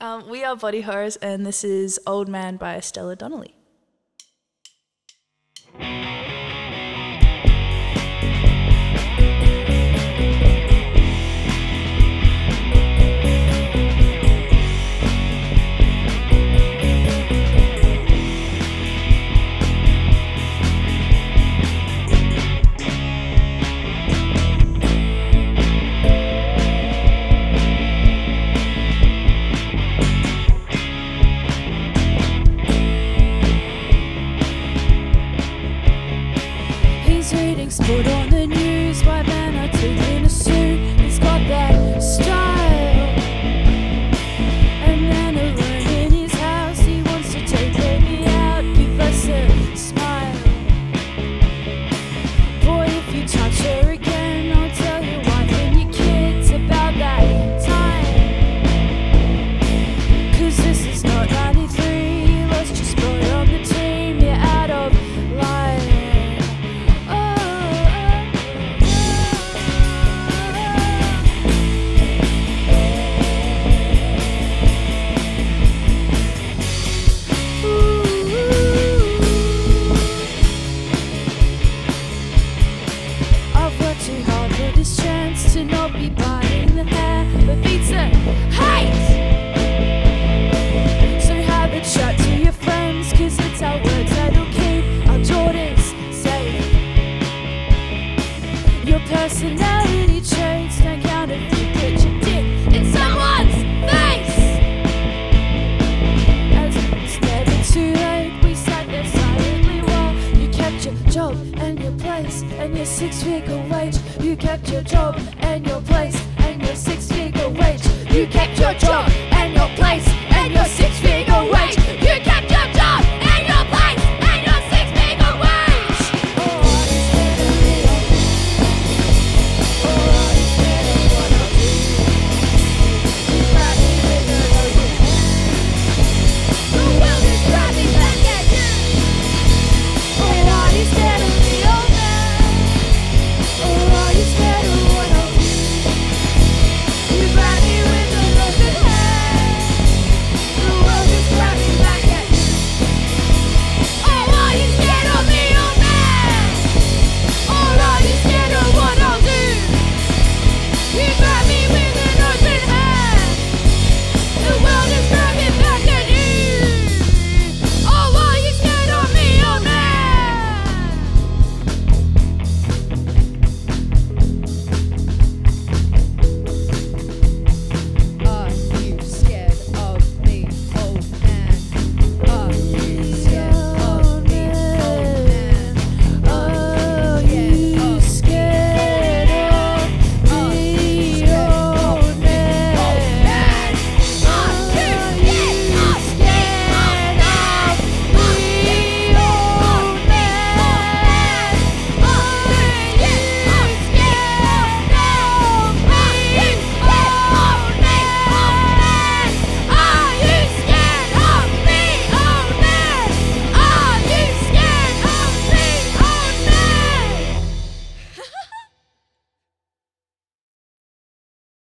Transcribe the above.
We are Body Horrors, and this is Old Man by Stella Donnelly. Sport on the news, white man I took in a suit. He's got that style. And then alone in his house, he wants to take baby out, give us a smile. Boy, if you touch her again, I'll tell your wife and your kids about that time. 'Cause this is not 93, lost your sport on the team, you're out of line. To not be biting the hair, but beats the hate. So have a chat to your friends, 'cause it's our words that'll keep our daughters safe. Your personality traits don't count if you put your dick in someone's face. As it's never too late, we sat there silently while you kept your job and your place and your 6-figure wage. You kept your job and your place and your 6-figure wage. You kept your job